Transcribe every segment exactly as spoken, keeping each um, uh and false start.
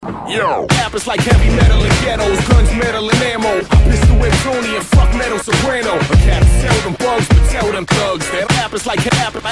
Yo, rappers like heavy metal and ghettos, guns, metal and ammo. Pistol whip Tony and fuck metal soprano. A cat sell them bugs, but tell them thugs that rappers like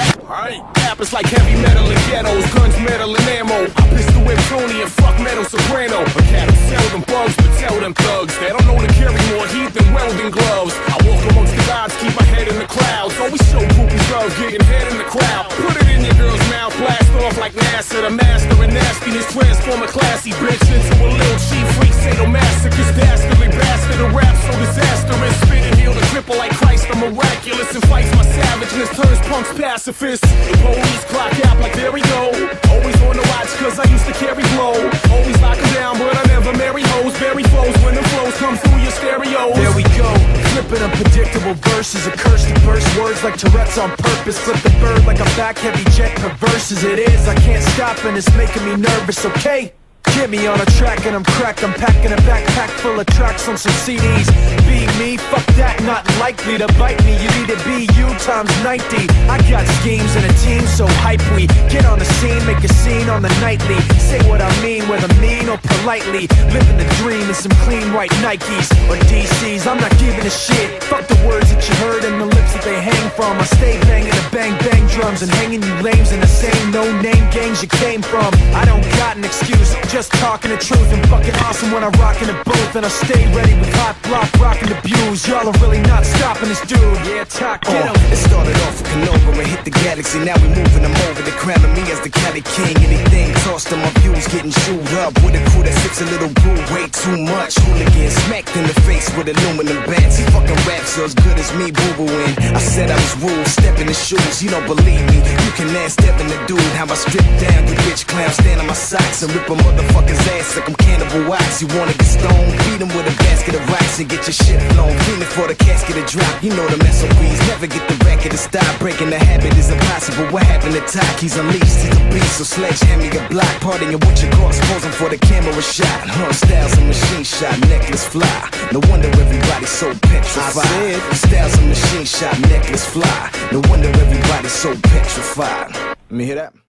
rappers like heavy metal and ghettos, guns, metal and ammo. Pistol whip Tony and fuck metal soprano. A cat sell them bugs, but tell them thugs that don't know to carry more heat than welding gloves. I walk amongst the gods, keep my head in the clouds. Always show groupies love, getting head in the crowd. Put it in your girl's mouth, blast off like NASA. The master of nastiness, transform a classy bitch into a little cheap freak, sadomasochist, dastardly bastard, a rap so disastrous. Spit and heal the cripple like Christ, I'm miraculous. And fights my savageness, turns punks pacifists. The police clock out like there we go. Always on the watch cause I used to carry blow. Always lock them down but I never marry hoes. Bury flows when the flows come through your stereos. There we go, flipping unpredictable verses. A curse to burst words like Tourette's on purpose. Flip the bird like a back heavy jet, perverse as it is. I can't stop and it's making me nervous, okay? Get me on a track and I'm cracked. I'm packing a backpack full of tracks on some C Ds. Be me, fuck that, not likely to bite me. You need to be you times ninety. I got schemes and a team so hype we get on the scene, make a scene on the nightly. Say what I mean, whether mean or politely. Living the dream in some clean white Nikes or D Cs, I'm not giving a shit. Fuck the words that you heard and the lips that they hang from. I stay banging the bang bang drums and hanging you lames in the same no-name gangs you came from. I don't got an excuse, just talking the truth and fucking awesome when I rock in the booth. And I stay ready with hot block, rocking the views. Y'all are really not stopping this dude. Yeah, talk, get him. Uh, it started off with Canova and hit the galaxy. Now we moving them over. They crowning me as the Cali King. Anything tossed on my views, getting chewed up with a crew that sips a little brew. Way too much. Hooligan smacked in the face with aluminum bats. He fucking raps so as good as me, boo-booing. I said I was rude, step in the shoes. You don't believe me? You can ask Devin the dude how I strip down. You bitch clowns stand on my socks and rip a motherfucker's ass like I'm Cannibal Wax. You wanna get stoned? Beat him with a basket of rocks and get your shit blown. Feeling for the casket to drop. You know the S O Bs. Never get the racket to stop. Breaking the habit is impossible. What happened to Doc? He's unleashed. He's a beast. So sledgehammer your block. Partying with your cross. Posing for the camera shot. Huh, styles and machine shot. Necklace fly. No wonder everybody's so petrified. I said, styles and machine shot. Necklace fly. No wonder everybody's so petrified. Let me hear that.